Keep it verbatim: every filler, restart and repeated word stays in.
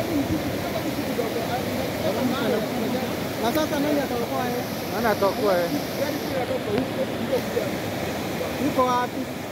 Na sasa nani ataokoa yeye? Nani ataokoa yeye? Yuko wapi?